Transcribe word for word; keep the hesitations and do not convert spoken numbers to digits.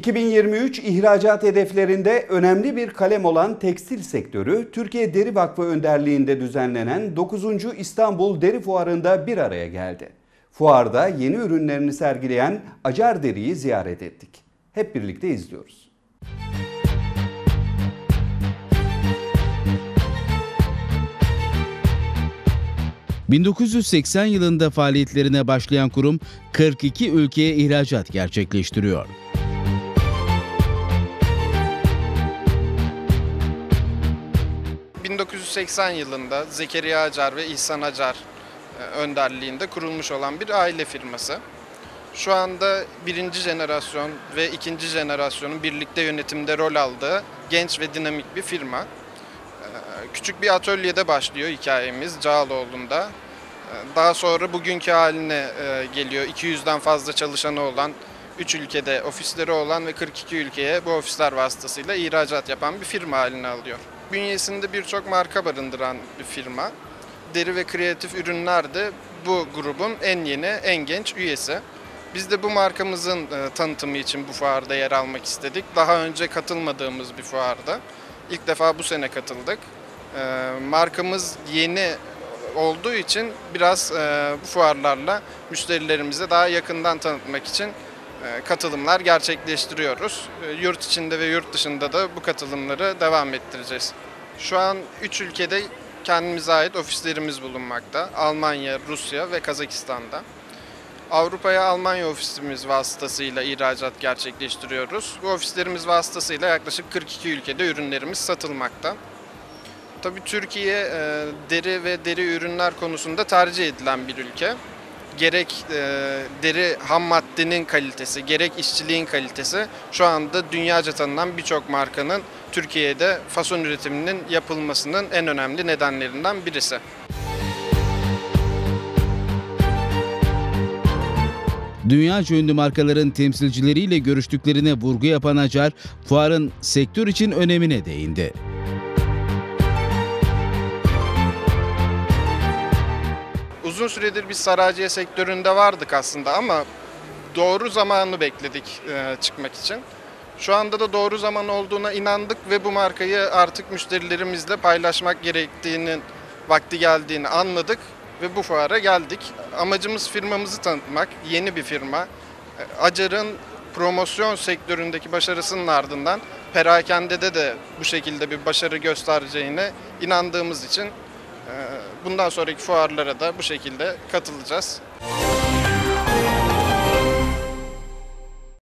iki bin yirmi üç ihracat hedeflerinde önemli bir kalem olan tekstil sektörü, Türkiye Deri Vakfı önderliğinde düzenlenen dokuzuncu İstanbul Deri Fuarı'nda bir araya geldi. Fuarda yeni ürünlerini sergileyen Acar Deri'yi ziyaret ettik. Hep birlikte izliyoruz. bin dokuz yüz seksen yılında faaliyetlerine başlayan kurum kırk iki ülkeye ihracat gerçekleştiriyor. bin dokuz yüz seksen yılında Zekeriya Acar ve İhsan Acar önderliğinde kurulmuş olan bir aile firması. Şu anda birinci jenerasyon ve ikinci jenerasyonun birlikte yönetimde rol aldığı genç ve dinamik bir firma. Küçük bir atölyede başlıyor hikayemiz Cağaloğlu'nda. Daha sonra bugünkü haline geliyor. iki yüzden fazla çalışanı olan, üç ülkede ofisleri olan ve kırk iki ülkeye bu ofisler vasıtasıyla ihracat yapan bir firma haline alıyor. Bünyesinde birçok marka barındıran bir firma. Deri ve kreatif ürünler de bu grubun en yeni, en genç üyesi. Biz de bu markamızın tanıtımı için bu fuarda yer almak istedik. Daha önce katılmadığımız bir fuarda. İlk defa bu sene katıldık. Markamız yeni olduğu için biraz bu fuarlarla müşterilerimize daha yakından tanıtmak için katılımlar gerçekleştiriyoruz. Yurt içinde ve yurt dışında da bu katılımları devam ettireceğiz. Şu an üç ülkede kendimize ait ofislerimiz bulunmakta. Almanya, Rusya ve Kazakistan'da. Avrupa'ya Almanya ofisimiz vasıtasıyla ihracat gerçekleştiriyoruz. Bu ofislerimiz vasıtasıyla yaklaşık kırk iki ülkede ürünlerimiz satılmakta. Tabii Türkiye e, deri ve deri ürünler konusunda tercih edilen bir ülke. Gerek e, deri ham maddenin kalitesi, gerek işçiliğin kalitesi şu anda dünyaca tanınan birçok markanın Türkiye'de fason üretiminin yapılmasının en önemli nedenlerinden birisi. Dünyaca ünlü markaların temsilcileriyle görüştüklerine vurgu yapan Acar, fuarın sektör için önemine değindi. Uzun süredir biz saraciye sektöründe vardık aslında ama doğru zamanı bekledik e, çıkmak için. Şu anda da doğru zaman olduğuna inandık ve bu markayı artık müşterilerimizle paylaşmak gerektiğinin vakti geldiğini anladık ve bu fuara geldik. Amacımız firmamızı tanıtmak, yeni bir firma. Acar'ın promosyon sektöründeki başarısının ardından perakendede de bu şekilde bir başarı göstereceğine inandığımız için bundan sonraki fuarlara da bu şekilde katılacağız.